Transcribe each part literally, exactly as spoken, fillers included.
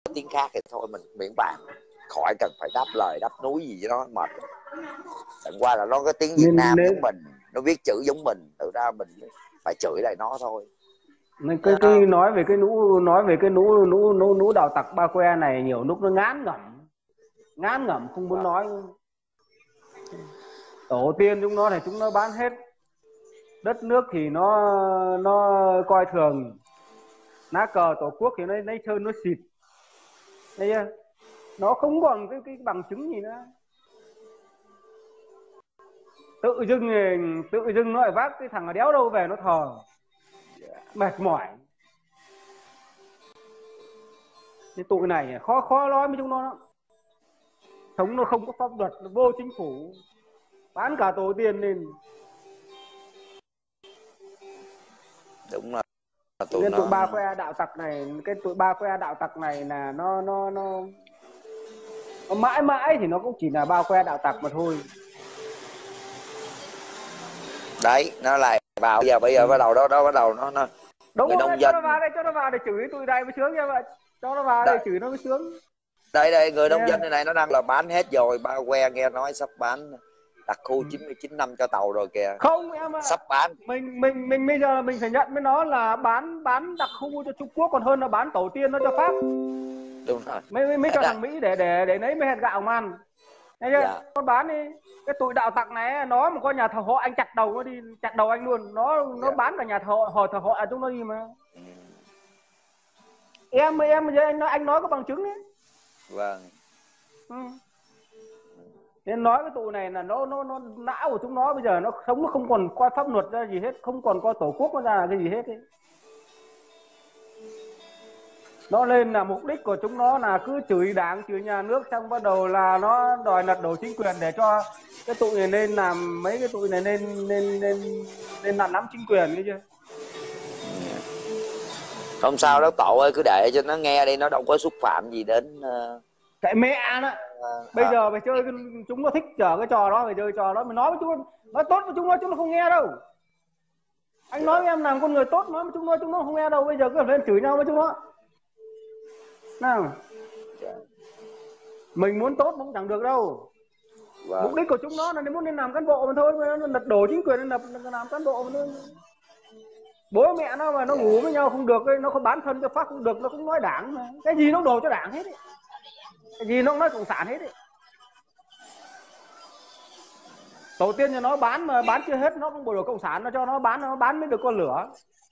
tiếng khác thì thôi mình miễn bàn, khỏi cần phải đáp lời đáp núi gì cho nó mệt. Chẳng qua là nó có tiếng Việt nên, Nam nên... giống mình, nó viết chữ giống mình, tự ra mình phải chửi lại nó thôi. Nên cái, cái nói về cái nũ nói về cái nũ nũ nũ nũ đạo tặc Ba Que này nhiều lúc nó ngán ngẩm, ngán ngẩm không muốn nói. Tổ tiên chúng nó này chúng nó bán hết đất nước thì nó nó coi thường, lá cờ tổ quốc thì nó lấy trơn nó xịt, thấy chưa? Nó không còn cái cái bằng chứng gì nữa. Tự dưng tự dưng nó lại vác cái thằng đéo đâu về nó thờ, mệt mỏi. Cái tụi này khó khó nói với chúng nó. Sống nó không có pháp luật, nó vô chính phủ, bán cả tổ tiên lên. Đúng là tụi cái nó... tụi Ba Que đạo tặc này, cái tụi Ba Que đạo tặc này là nó nó nó, nó mãi mãi thì nó cũng chỉ là Ba Que đạo tặc mà thôi. Đấy, nó lại vào bây giờ bây giờ ừ. bắt đầu đó đó bắt đầu nó nó đúng người rồi, nông cho dân nó vào đây, cho nó vào để chửi tụi này mới sướng nha vậy. Cho nó vào đây chửi nó mới sướng. Đây đây người nông yeah. dân này, này nó đang là bán hết rồi. Ba Que nghe nói sắp bán đặc khu ừ. chín mươi chín năm cho tàu rồi kìa. Không em ạ, sắp bán. Mình mình mình bây giờ mình phải nhận với nó là bán bán đặc khu cho Trung Quốc còn hơn là bán tổ tiên nó cho Pháp. Đúng rồi. Mấy mấy cho thằng Mỹ để để để lấy mấy hạt gạo mà ăn. Thấy chưa? Dạ. Con bán đi. Cái tụi đạo tặc này nó mà có nhà thờ họ anh chặt đầu nó đi, chặt đầu anh luôn. Nó nó dạ. bán cả nhà thờ họ thờ họ chúng nó đi mà. Ừ. Em em giờ anh nói anh nói có bằng chứng đấy. Vâng. Ừ. Nên nói cái tụi này là nó nó nó não của chúng nó bây giờ nó sống nó không còn coi pháp luật ra gì hết, không còn coi tổ quốc nó ra là cái gì hết ấy. Nó lên là mục đích của chúng nó là cứ chửi đảng chửi nhà nước, xong bắt đầu là nó đòi lật đổ chính quyền để cho cái tụi này nên làm, mấy cái tụi này nên nên nên nên làm nắm chính quyền, nghe chưa? Không sao đâu cậu ơi, cứ để cho nó nghe đi, nó đâu có xúc phạm gì đến uh... cái mẹ đó. Bây à. giờ mày chơi chúng nó thích chờ cái trò đó, mày chơi trò đó, mày nói với chúng nó, nói tốt với chúng nó, chúng nó không nghe đâu. Anh yeah. nói với em làm con người tốt, nói với chúng nó, chúng nó không nghe đâu. Bây giờ cứ lên chửi nhau với chúng nó nào. Yeah. Mình muốn tốt cũng chẳng được đâu. Wow. Mục đích của chúng nó là muốn nên làm cán bộ mà thôi, nó lật đổ chính quyền nên làm, làm cán bộ mà thôi. Bố mẹ nó mà nó yeah. ngủ với nhau không được, nó không bán thân cho Pháp không được, nó cũng nói đảng mà. Cái gì nó đổ cho đảng hết ấy. Cái gì nó cũng nói cộng sản hết ấy. Tổ tiên nhà nó bán mà bán chưa hết, nó cũng bộ đồ cộng sản, nó cho nó bán, nó bán mới được con lửa.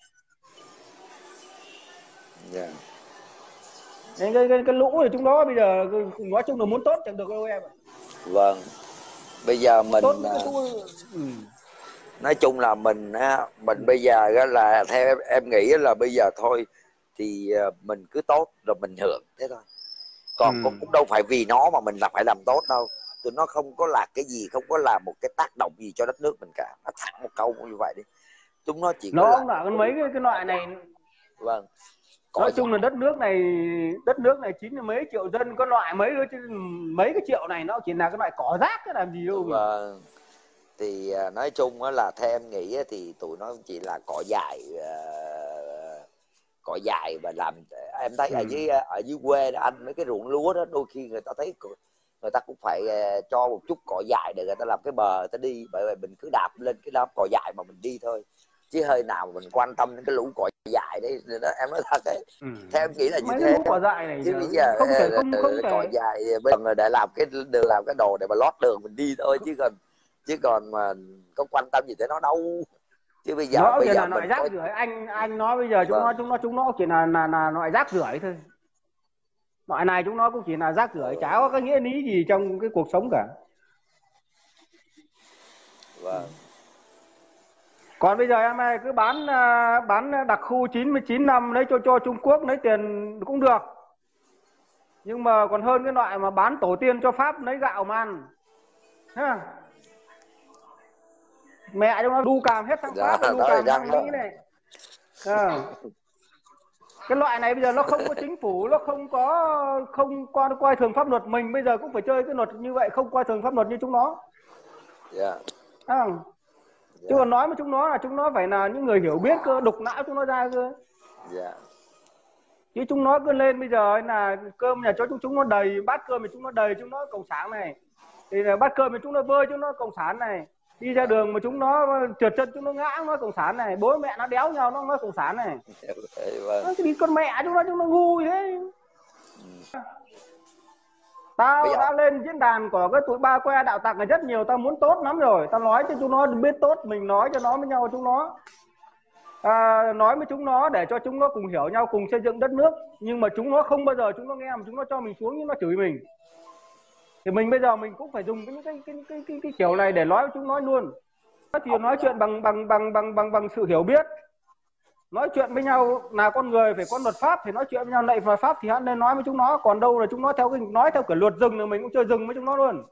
Yeah. Cái, cái, cái, cái lũ thì chúng nó bây giờ nói chung là muốn tốt chẳng được đâu em. Vâng. Bây giờ mình tốt cái tôi... ừ. nói chung là mình mình ừ. bây giờ là theo em, em nghĩ là bây giờ thôi thì mình cứ tốt rồi mình hưởng thế thôi. Còn ừ. cũng đâu phải vì nó mà mình là phải làm tốt đâu. Tụi nó không có là cái gì, không có làm một cái tác động gì cho đất nước mình cả. Nó thẳng một câu như vậy đi. Chúng nó chỉ nó có là mấy cái, cái loại này. Vâng. Nói chung là đất nước này đất nước này chín mươi mấy triệu dân, có loại mấy mấy cái triệu này nó chỉ là cái loại cỏ rác cái làm gì đâu. Vâng. Thì nói chung là theo em nghĩ thì tụi nó chỉ là cỏ dại, uh, cỏ dại và làm. Em thấy ừ. ở dưới ở dưới quê đó anh, mấy cái ruộng lúa đó đôi khi người ta thấy người ta cũng phải uh, cho một chút cỏ dại để người ta làm cái bờ người ta đi, bởi vậy mình cứ đạp lên cái đám cỏ dại mà mình đi thôi, chứ hơi nào mà mình quan tâm đến cái lũ cỏ dại đấy. Em nói thật đấy. Ừ. Theo em nghĩ là như mấy thế. Cái lũ cỏ dại này chứ bây giờ không thể không không thể cỏ dại bây giờ để làm cái đường, làm cái đồ để mà lót đường mình đi thôi, chứ còn chứ còn mà có quan tâm gì tới nó đâu. Chứ bây giờ nó bây giờ giờ là loại rác có... rưởi. Anh anh nói bây giờ chúng vâng. nó chúng nó chúng nó chỉ là là là loại rác rưởi thôi. Loại này chúng nó cũng chỉ là rác rưởi, chả có cái nghĩa lý gì trong cái cuộc sống cả. Vâng. Còn bây giờ em ơi, cứ bán bán đặc khu chín mươi chín năm lấy cho cho Trung Quốc lấy tiền cũng được. Nhưng mà còn hơn cái loại mà bán tổ tiên cho Pháp lấy gạo mà ăn. Ha. Mẹ chúng nó đu càm hết sang Pháp, đu càm sang Mỹ này. À. Cái loại này bây giờ nó không có chính phủ, nó không có không coi coi thường pháp luật, mình bây giờ cũng phải chơi cái luật như vậy, không coi thường pháp luật như chúng nó. Yeah. À. Yeah. Chứ còn nói với chúng nó là chúng nó phải là những người hiểu biết cơ, đục não chúng nó ra cơ. Yeah. Chứ chúng nó cứ lên bây giờ là cơm nhà cho chúng chúng nó đầy, bát cơm thì chúng nó đầy, chúng nó cộng sản này, thì là bát cơm thì chúng nó vơi, chúng nó cộng sản này, đi ra đường mà chúng nó trượt chân chúng nó ngã nó cộng sản này, bố mẹ nó đéo nhau nó nó cộng sản này. Vâng. Nó đi con mẹ chúng nó chúng nó ngu thế. Ừ. Tao Bây giờ... đã lên diễn đàn của cái tụi ba que đạo tặc này rất nhiều, tao muốn tốt lắm rồi, tao nói cho chúng nó biết tốt, mình nói cho nó với nhau chúng nó. À, nói với chúng nó để cho chúng nó cùng hiểu nhau, cùng xây dựng đất nước, nhưng mà chúng nó không bao giờ chúng nó nghe, mà chúng nó cho mình xuống, nhưng nó chửi mình. Thì mình bây giờ mình cũng phải dùng cái cái cái cái cái, cái kiểu này để nói với chúng nó luôn. Thì nói chuyện bằng bằng bằng bằng bằng bằng sự hiểu biết, nói chuyện với nhau là con người phải có luật pháp, thì nói chuyện với nhau lệ luật pháp thì hắn nên nói với chúng nó, còn đâu là chúng nó theo cái nói theo kiểu luật rừng là mình cũng chơi rừng với chúng nó luôn.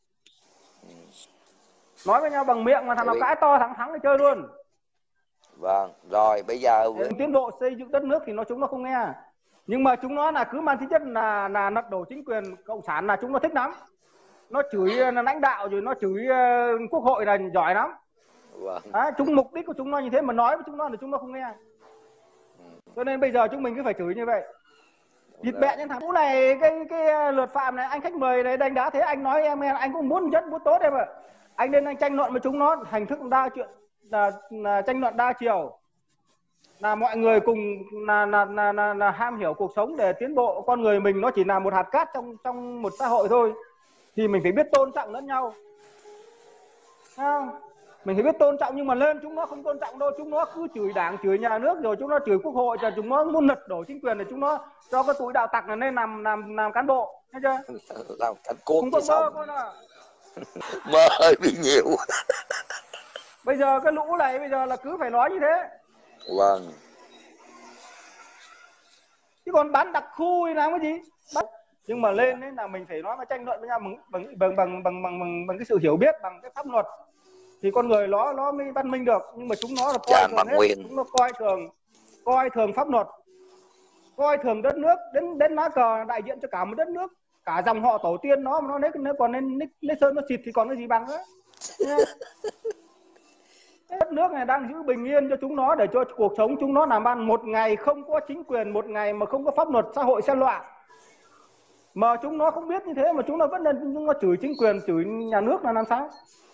Nói với nhau bằng miệng mà thằng nào cãi to thằng thắng thì chơi luôn. Vâng, rồi bây giờ để tiến bộ xây dựng đất nước thì nó chúng nó không nghe, nhưng mà chúng nó là cứ mang tính chất là là lật đổ chính quyền cộng sản là chúng nó thích lắm, nó chửi lãnh đạo rồi nó chửi uh, quốc hội là giỏi lắm. Vâng. À, chúng mục đích của chúng nó như thế mà nói với chúng nó là chúng nó không nghe, cho nên bây giờ chúng mình cứ phải chửi như vậy. Thịt bẹ những thằng cũ này, cái cái luật phạm này, anh khách mời này đánh đá thế, anh nói em em anh cũng muốn rất muốn tốt em ạ, anh nên anh tranh luận với chúng nó hành thức đa chuyện, là, là tranh luận đa chiều, là mọi người cùng là, là, là, là, là ham hiểu cuộc sống để tiến bộ. Con người mình nó chỉ là một hạt cát trong trong một xã hội thôi, thì mình phải biết tôn trọng lẫn nhau. Không? Mình phải biết tôn trọng, nhưng mà lên chúng nó không tôn trọng đâu, chúng nó cứ chửi đảng, chửi nhà nước, rồi chúng nó chửi quốc hội, rồi chúng nó muốn lật đổ chính quyền, thì chúng nó cho cái tụi đạo tặc này nên làm làm làm cán bộ, thấy chưa? Làm cán cốt không có mơ con à. Mơ hơi bị nhiều. Bây giờ cái lũ này bây giờ là cứ phải nói như thế. Vâng. Chứ còn bán đặc khu thì làm cái gì? Bán... nhưng mà lên đấy là mình phải nói mà tranh luận với nhau bằng bằng bằng bằng bằng bằng, bằng, bằng cái sự hiểu biết, bằng cái pháp luật, thì con người nó nó mới văn minh được. Nhưng mà chúng nó là coi thường hết, chúng nó coi thường coi thường pháp luật, coi thường đất nước, đến đến lá cờ đại diện cho cả một đất nước, cả dòng họ tổ tiên nó, mà nó nếu nếu còn nên lấy sơn nó xịt thì còn cái gì bằng nữa. Đất nước này đang giữ bình yên cho chúng nó, để cho cuộc sống chúng nó làm ăn. Một ngày không có chính quyền, một ngày mà không có pháp luật, xã hội sẽ loạn. Mà chúng nó không biết như thế mà chúng nó vẫn nên chúng nó chửi chính quyền, chửi nhà nước là làm sao?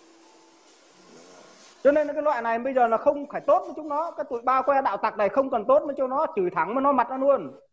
Cho nên cái loại này bây giờ là không phải tốt với chúng nó. Cái tụi bao que đạo tặc này không cần tốt với cho nó, chửi thẳng với nó mặt nó luôn.